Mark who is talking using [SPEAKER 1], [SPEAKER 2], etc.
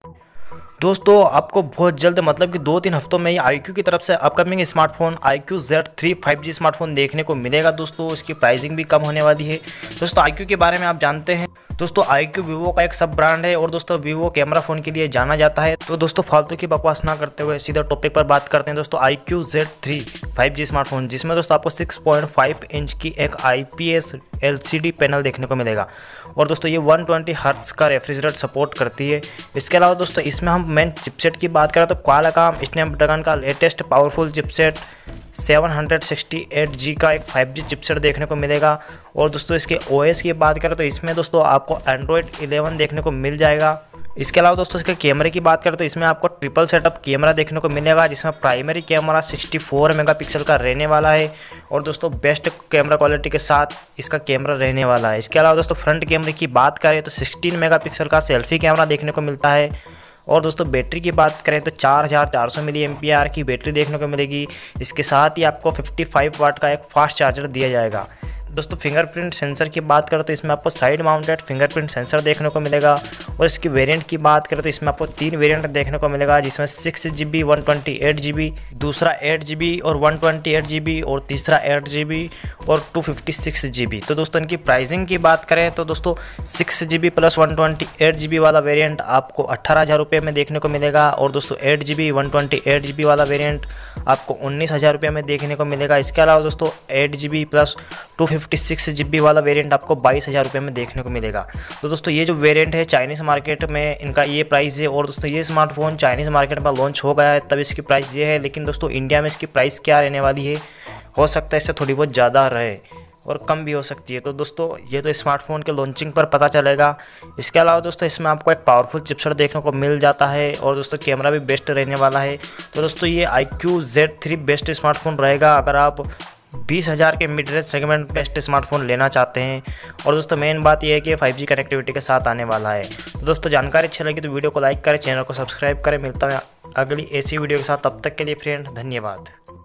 [SPEAKER 1] दोस्तों आपको बहुत जल्द मतलब कि 2-3 हफ्तों में ही iQOO की तरफ से upcoming smartphone iQOO Z3 5G smartphone देखने को मिलेगा। दोस्तों इसकी प्राइसिंग भी कम होने वाली है। दोस्तों iQOO के बारे में आप जानते हैं। दोस्तों iQOO वीवो का एक सब ब्रांड है और दोस्तों वीवो कैमरा फ़ोन के लिए जाना जाता है। तो दोस्तों फालतू की बकवास ना करते हुए सीधा टॉपिक पर बात करते हैं। दोस्तों iQOO Z3 5G स्मार्टफोन, जिसमें दोस्तों आपको 6.5 इंच की एक IPS LCD पैनल देखने को मिलेगा और दोस्तों ये 120 हर्ट्ज का रेफ्रिजरेट सपोर्ट करती है। इसके अलावा दोस्तों इसमें हम मेन चिपसेट की बात करें तो क्वालकॉम स्नैपड्रैगन का लेटेस्ट पावरफुल चिपसेट 768G का एक 5G चिपसेट देखने को मिलेगा। और दोस्तों इसके OS की बात करें तो इसमें दोस्तों आपको Android 11 देखने को मिल जाएगा। इसके अलावा दोस्तों इसके कैमरे की बात करें तो इसमें आपको ट्रिपल सेटअप कैमरा देखने को मिलेगा, जिसमें प्राइमरी कैमरा 64 मेगापिक्सल का रहने वाला है और दोस्तों बेस्ट कैमरा क्वालिटी के साथ इसका कैमरा रहने वाला है। इसके अलावा दोस्तों फ्रंट कैमरे की बात करें तो 16 मेगापिक्सल का सेल्फी कैमरा देखने को मिलता है और दोस्तों बैटरी की बात करें तो 4400 मिली एम्पियर की बैटरी देखने को मिलेगी। इसके साथ ही आपको 55 वाट का एक फास्ट चार्जर दिया जाएगा। दोस्तों फिंगरप्रिंट सेंसर की बात करें तो इसमें आपको साइड माउंटेड फिंगरप्रिंट सेंसर देखने को मिलेगा और इसकी वेरिएंट की बात करें तो इसमें आपको 3 वेरिएंट देखने को मिलेगा, जिसमें 6GB 128GB, दूसरा 8GB और 128GB और तीसरा 8GB और 256GB। तो दोस्तों इनकी प्राइसिंग की बात करें तो दोस्तों 6GB प्लस 128GB वाला वेरिएंट आपको 18,000 रुपये में देखने को मिलेगा और दोस्तों 8GB 128GB वाला वेरिएंट आपको 19,000 रुपये में देखने को मिलेगा। इसके अलावा दोस्तों 8GB प्लस 256GB वाला वेरिएंट आपको 22,000 रुपये में देखने को मिलेगा। तो दोस्तों ये जो वेरिएंट है चाइनीज़ मार्केट में इनका ये प्राइस है और दोस्तों ये स्मार्टफोन चाइनीज़ मार्केट में लॉन्च हो गया है तब इसकी प्राइस ये है, लेकिन दोस्तों इंडिया में इसकी प्राइस क्या रहने वाली है, हो सकता है इससे थोड़ी बहुत ज़्यादा रहे और कम भी हो सकती है। तो दोस्तों ये तो स्मार्टफोन के लॉन्चिंग पर पता चलेगा। इसके अलावा दोस्तों इसमें आपको एक पावरफुल चिपसेट देखने को मिल जाता है और दोस्तों कैमरा भी बेस्ट रहने वाला है। तो दोस्तों ये iQOO Z3 बेस्ट स्मार्टफोन रहेगा अगर आप 20,000 के mid range segment best smartphone लेना चाहते हैं। और दोस्तों मेन बात यह है कि 5G कनेक्टिविटी के साथ आने वाला है। तो दोस्तों जानकारी अच्छी लगी तो वीडियो को लाइक करें, चैनल को सब्सक्राइब करें। मिलता है अगली ऐसी वीडियो के साथ, तब तक के लिए फ्रेंड धन्यवाद।